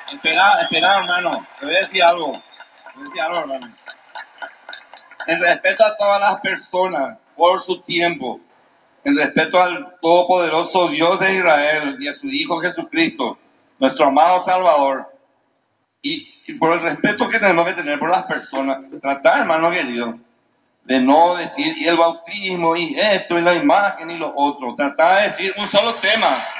Espera, hermano. Te voy a decir algo. Te voy a decir algo, hermano. En respeto a todas las personas por su tiempo, en respeto al todopoderoso Dios de Israel y a su Hijo Jesucristo, nuestro amado Salvador, y por el respeto que tenemos que tener por las personas, tratar, hermano querido, de no decir y el bautismo y esto y la imagen y lo otro, tratar de decir un solo tema.